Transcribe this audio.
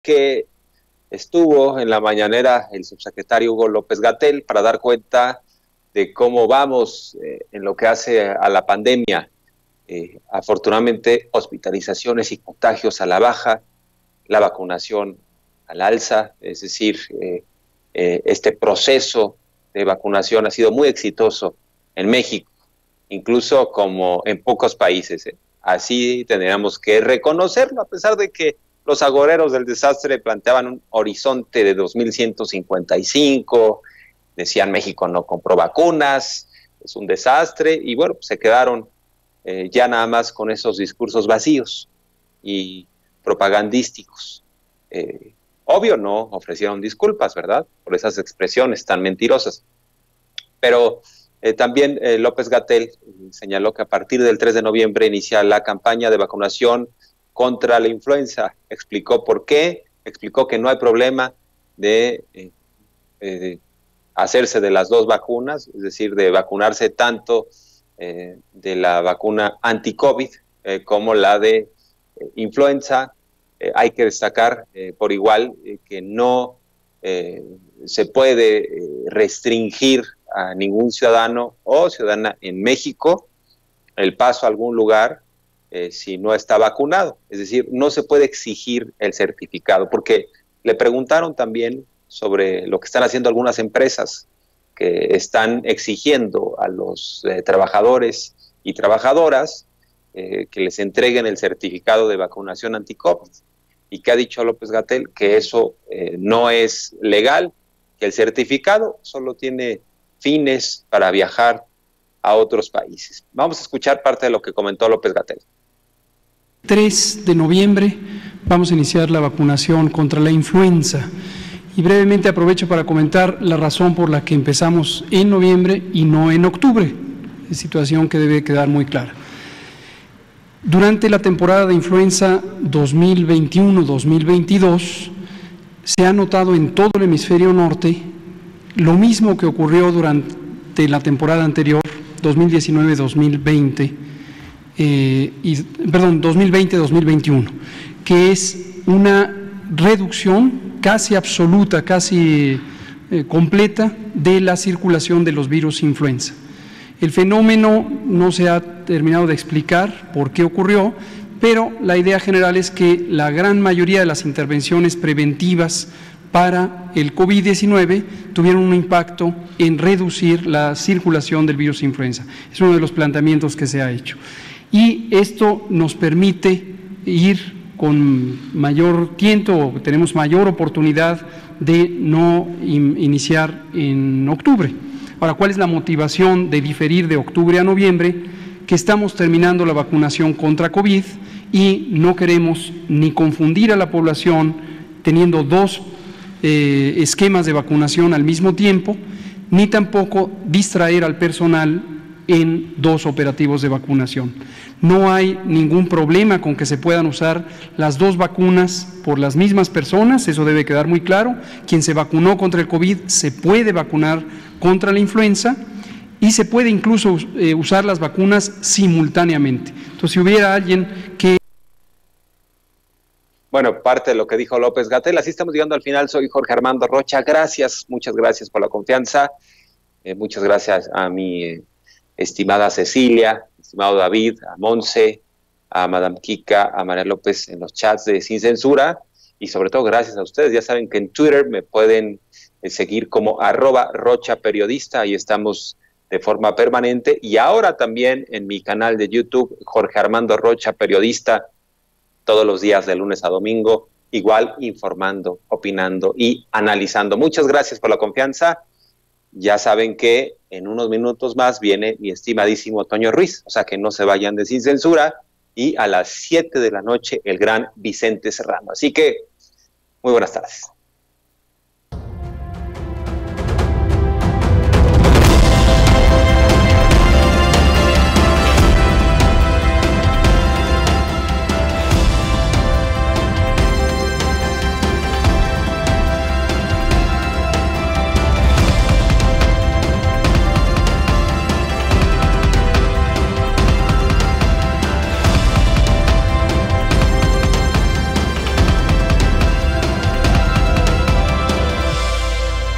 que estuvo en la mañanera el subsecretario Hugo López-Gatell para dar cuenta de cómo vamos en lo que hace a la pandemia. Afortunadamente, hospitalizaciones y contagios a la baja, la vacunación al alza, es decir, este proceso de vacunación ha sido muy exitoso en México, incluso como en pocos países. Así tendríamos que reconocerlo, a pesar de que los agoreros del desastre planteaban un horizonte de 2155, decían México no compró vacunas, es un desastre, y bueno, pues se quedaron ya nada más con esos discursos vacíos y propagandísticos. Obvio no ofrecieron disculpas, ¿verdad?, por esas expresiones tan mentirosas. Pero también López-Gatell señaló que a partir del 3 de noviembre inicia la campaña de vacunación contra la influenza. Explicó por qué, explicó que no hay problema de hacerse de las dos vacunas, es decir, de vacunarse tanto de la vacuna anti-COVID como la de influenza. Hay que destacar por igual que no se puede restringir a ningún ciudadano o ciudadana en México el paso a algún lugar si no está vacunado. Es decir, no se puede exigir el certificado, porque le preguntaron también sobre lo que están haciendo algunas empresas que están exigiendo a los trabajadores y trabajadoras que les entreguen el certificado de vacunación anti-COVID. ¿Y qué ha dicho López-Gatell? Que eso no es legal, que el certificado solo tiene fines para viajar a otros países. Vamos a escuchar parte de lo que comentó López-Gatell. 3 de noviembre vamos a iniciar la vacunación contra la influenza. Y brevemente aprovecho para comentar la razón por la que empezamos en noviembre y no en octubre, es situación que debe quedar muy clara. Durante la temporada de influenza 2021-2022 se ha notado en todo el hemisferio norte lo mismo que ocurrió durante la temporada anterior, 2019-2020, 2020-2021, que es una reducción casi absoluta, casi completa de la circulación de los virus influenza. El fenómeno no se ha terminado de explicar por qué ocurrió, pero la idea general es que la gran mayoría de las intervenciones preventivas para el COVID-19 tuvieron un impacto en reducir la circulación del virus influenza. Es uno de los planteamientos que se ha hecho. Y esto nos permite ir con mayor tiento, tenemos mayor oportunidad de no iniciar en octubre. Ahora, ¿cuál es la motivación de diferir de octubre a noviembre? Que estamos terminando la vacunación contra COVID y no queremos ni confundir a la población teniendo dos esquemas de vacunación al mismo tiempo, ni tampoco distraer al personal en dos operativos de vacunación. No hay ningún problema con que se puedan usar las dos vacunas por las mismas personas, eso debe quedar muy claro. Quien se vacunó contra el COVID se puede vacunar contra la influenza y se puede incluso usar las vacunas simultáneamente. Entonces, si hubiera alguien que... Bueno, parte de lo que dijo López-Gatell. Así estamos llegando al final. Soy Jorge Armando Rocha. Gracias, muchas gracias por la confianza. Muchas gracias a mi estimada Cecilia, estimado David, a Monse, a Madame Kika, a María López en los chats de Sin Censura, y sobre todo gracias a ustedes. Ya saben que en Twitter me pueden seguir como @RochaPeriodista, ahí estamos de forma permanente, y ahora también en mi canal de YouTube, Jorge Armando Rocha Periodista, todos los días de lunes a domingo, igual informando, opinando y analizando. Muchas gracias por la confianza. Ya saben que en unos minutos más viene mi estimadísimo Toño Ruiz, o sea que no se vayan de Sin Censura, y a las 7 de la noche el gran Vicente Serrano. Así que, muy buenas tardes.